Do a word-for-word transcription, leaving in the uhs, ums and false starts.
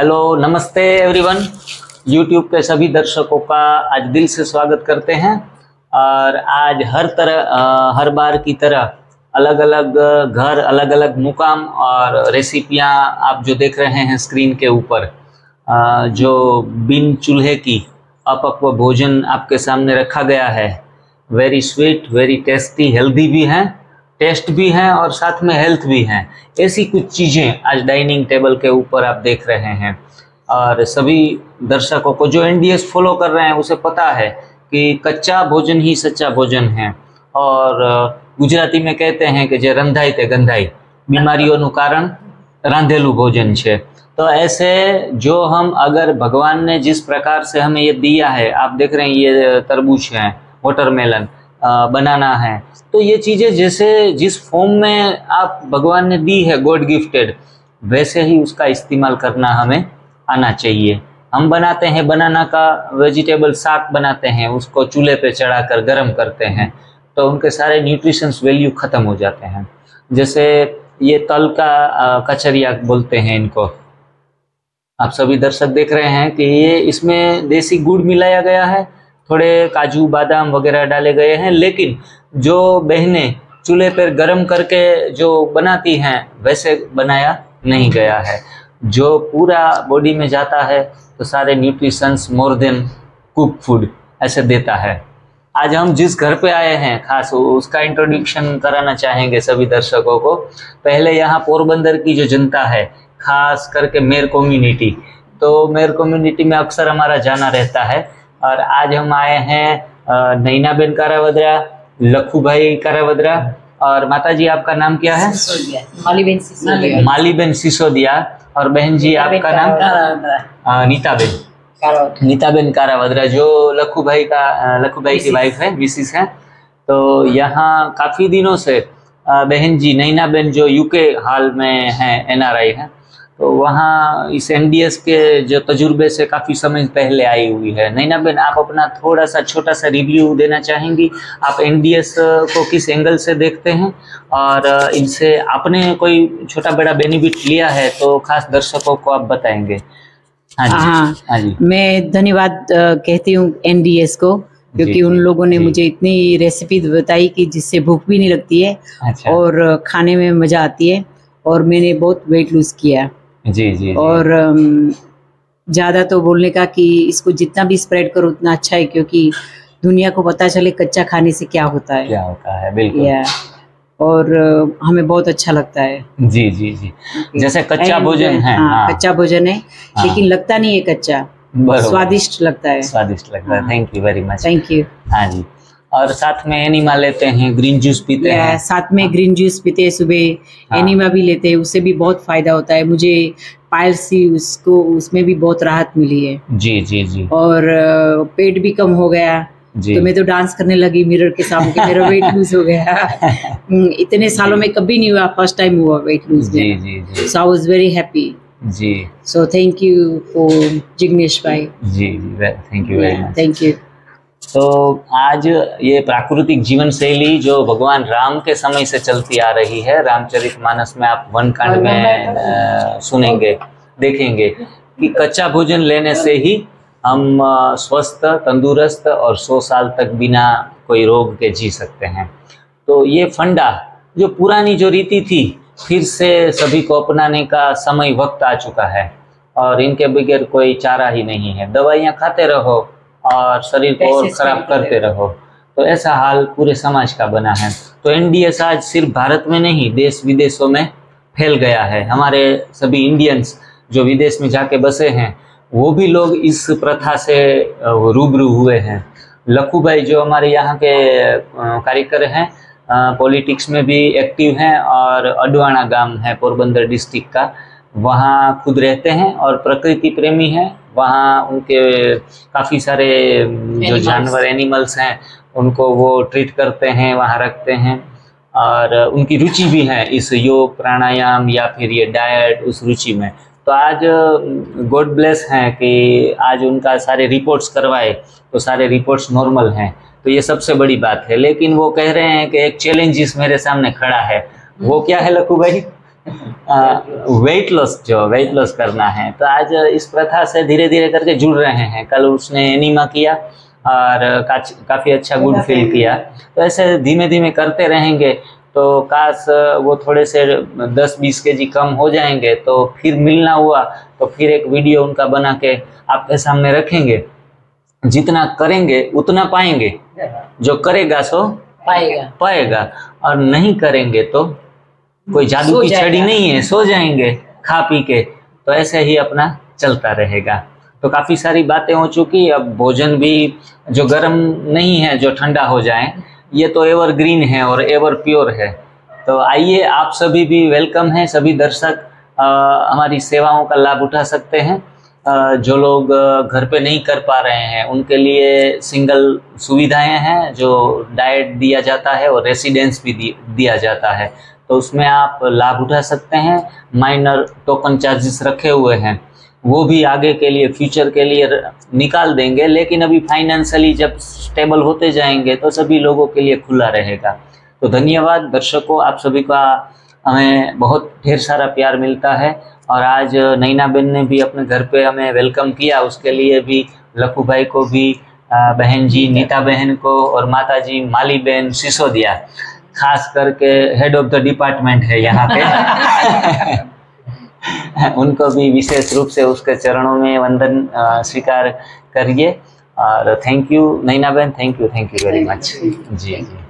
Hello, नमस्ते everyone. YouTube के सभी दर्शकों का आज दिल से स्वागत करते हैं। और आज हर तरह हर बार की तरह अलग अलग घर, अलग अलग मुकाम और रेसिपियां आप जो देख रहे हैं स्क्रीन के ऊपर, जो बिन चूल्हे की अपक्व भोजन आपके सामने रखा गया है। Very sweet, very tasty, healthy भी हैं, टेस्ट भी हैं और साथ में हेल्थ भी हैं। ऐसी कुछ चीज़ें आज डाइनिंग टेबल के ऊपर आप देख रहे हैं। और सभी दर्शकों को जो एनडीएस फॉलो कर रहे हैं उसे पता है कि कच्चा भोजन ही सच्चा भोजन है। और गुजराती में कहते हैं कि जे रंधाई ते गंधाई, बीमारीओनुं कारण रांधेलू भोजन छे। तो ऐसे जो हम अगर भगवान ने जिस प्रकार से हमें ये दिया है, आप देख रहे हैं ये तरबूज है, वाटरमेलन, बनाना है, तो ये चीज़ें जैसे जिस फॉर्म में आप भगवान ने दी है, गॉड गिफ्टेड, वैसे ही उसका इस्तेमाल करना हमें आना चाहिए। हम बनाते हैं बनाना का वेजिटेबल साग बनाते हैं, उसको चूल्हे पे चढ़ाकर गर्म करते हैं, तो उनके सारे न्यूट्रिशंस वैल्यू ख़त्म हो जाते हैं। जैसे ये तल का कचरिया बोलते हैं इनको, आप सभी दर्शक देख रहे हैं कि ये इसमें देसी गुड़ मिलाया गया है, थोड़े काजू बादाम वगैरह डाले गए हैं, लेकिन जो बहनें चूल्हे पर गर्म करके जो बनाती हैं वैसे बनाया नहीं गया है। जो पूरा बॉडी में जाता है तो सारे nutritions more than cook food ऐसे देता है। आज हम जिस घर पे आए हैं खास उसका इंट्रोडक्शन कराना चाहेंगे सभी दर्शकों को। पहले यहाँ पोरबंदर की जो जनता है, खास करके मेर कम्युनिटी, तो मेर कम्युनिटी में अक्सर हमारा जाना रहता है। और आज हम आए हैं नैनाबेन कारावद्रा, लखूभाई कारावद्रा, और माताजी आपका नाम क्या है? मालीबेन सिसोदिया। मालीबेन सिसोदिया। और बहन जी आपका नाम? नीताबेन नीताबेन कारावद्रा, जो लखूभाई का लखूभाई की वाइफ है, मिसिस है। तो यहाँ काफ़ी दिनों से बहन जी नैनाबेन जो यूके हाल में हैं, एनआरआई हैं, तो वहाँ इस एनडीएस के जो तजुर्बे से काफ़ी समय पहले आई हुई है। नैनाबेन, आप अपना थोड़ा सा छोटा सा रिव्यू देना चाहेंगी? आप एनडीएस को किस एंगल से देखते हैं और इनसे आपने कोई छोटा बड़ा बेनिफिट लिया है तो खास दर्शकों को आप बताएंगे। हाँ जी, हाँ, हाँ जी। मैं धन्यवाद कहती हूँ एनडीएस को, क्योंकि उन लोगों ने मुझे इतनी रेसिपी बताई कि जिससे भूख भी नहीं लगती है। अच्छा। और खाने में मज़ा आती है। और मैंने बहुत वेट लूज़ किया। जी जी, जी। और ज़्यादा तो बोलने का कि इसको जितना भी स्प्रेड करो उतना अच्छा है, क्योंकि दुनिया को पता चले कच्चा खाने से क्या होता है। क्या होता है, बिल्कुल। और हमें बहुत अच्छा लगता है। जी जी जी, जैसे कच्चा भोजन है। हाँ, हाँ, कच्चा भोजन है। हाँ। लेकिन लगता नहीं है कच्चा, स्वादिष्ट लगता है। स्वादिष्ट लगता है। Thank you very much. Thank you. हाँ जी। और साथ में एनिमा लेते हैं, ग्रीन जूस पीते हैं। साथ में ग्रीन जूस पीते हैं सुबह। हाँ। एनिमा भी लेते हैं, उससे भी बहुत फायदा होता है। मुझे पाइल्स सी उसको उसमें भी बहुत राहत मिली है। जी जी जी। और पेट भी कम हो गया, तो मैं तो डांस करने लगी मिरर के सामने, मेरा वेट लूज हो गया। इतने सालों में कभी नहीं हुआ, फर्स्ट टाइम हुआ वेट लूज। जी जी जी। So I was very happy. जी। So thank you for Jignesh भाई। जी जी, thank you very much. Thank you. तो आज ये प्राकृतिक जीवन शैली जो भगवान राम के समय से चलती आ रही है, रामचरितमानस में आप वन कांड में आ, सुनेंगे, देखेंगे कि कच्चा भोजन लेने से ही हम स्वस्थ, तंदुरुस्त और सौ साल तक बिना कोई रोग के जी सकते हैं। तो ये फंडा, जो पुरानी जो रीति थी, फिर से सभी को अपनाने का समय वक्त आ चुका है। और इनके बगैर कोई चारा ही नहीं है। दवाइयाँ खाते रहो और शरीर को और खराब करते रहो, तो ऐसा हाल पूरे समाज का बना है। तो एनडीएस आज सिर्फ भारत में नहीं, देश विदेशों में फैल गया है। हमारे सभी इंडियंस जो विदेश में जाके बसे हैं, वो भी लोग इस प्रथा से रूबरू हुए हैं। लखूभाई जो हमारे यहाँ के कार्यकर हैं, पॉलिटिक्स में भी एक्टिव हैं, और अडवाणा गांव है पोरबंदर डिस्ट्रिक्ट का, वहाँ खुद रहते हैं और प्रकृति प्रेमी हैं। वहाँ उनके काफ़ी सारे जो जानवर, एनिमल्स हैं, उनको वो ट्रीट करते हैं, वहाँ रखते हैं। और उनकी रुचि भी है इस योग प्राणायाम या फिर ये डाइट, उस रुचि में। तो आज गॉड ब्लेस हैं कि आज उनका सारे रिपोर्ट्स करवाए तो सारे रिपोर्ट्स नॉर्मल हैं, तो ये सबसे बड़ी बात है। लेकिन वो कह रहे हैं कि एक चैलेंजेस मेरे सामने खड़ा है। वो क्या है लखू भाई? वेट लॉस जो वेट लॉस करना है, तो आज इस प्रथा से धीरे धीरे करके जुड़ रहे हैं। कल उसने एनीमा किया और का, काफ़ी अच्छा गुड फील किया। तो ऐसे धीमे धीमे करते रहेंगे तो काश वो थोड़े से दस बीस के जी कम हो जाएंगे, तो फिर मिलना हुआ तो फिर एक वीडियो उनका बना के आपके सामने रखेंगे। जितना करेंगे उतना पाएंगे, जो करेगा सो पाएगा पाएगा, और नहीं करेंगे तो कोई जादू की छड़ी नहीं है, सो जाएंगे खा पी के। तो ऐसे ही अपना चलता रहेगा। तो काफ़ी सारी बातें हो चुकी। अब भोजन भी जो गर्म नहीं है, जो ठंडा हो जाए, ये तो एवरग्रीन है और एवर प्योर है। तो आइए, आप सभी भी वेलकम हैं। सभी दर्शक आ, हमारी सेवाओं का लाभ उठा सकते हैं। आ, जो लोग घर पे नहीं कर पा रहे हैं उनके लिए सिंगल सुविधाएं हैं, जो डाइट दिया जाता है और रेसिडेंस भी दी, दिया जाता है। तो उसमें आप लाभ उठा सकते हैं। माइनर टोकन चार्जेस रखे हुए हैं, वो भी आगे के लिए, फ्यूचर के लिए निकाल देंगे। लेकिन अभी फाइनेंशियली जब स्टेबल होते जाएंगे तो सभी लोगों के लिए खुला रहेगा। तो धन्यवाद दर्शकों, आप सभी का हमें बहुत ढेर सारा प्यार मिलता है। और आज नैना बहन ने भी अपने घर पे हमें वेलकम किया, उसके लिए भी लखू भाई को भी, बहन जी नीता बहन को, और माता जी माली बहन सिसोदिया, खास करके हेड ऑफ द डिपार्टमेंट है यहाँ पे उनको भी विशेष रूप से उसके चरणों में वंदन स्वीकार करिए। और थैंक यू नैना बहन, thank you thank you very much जी जी।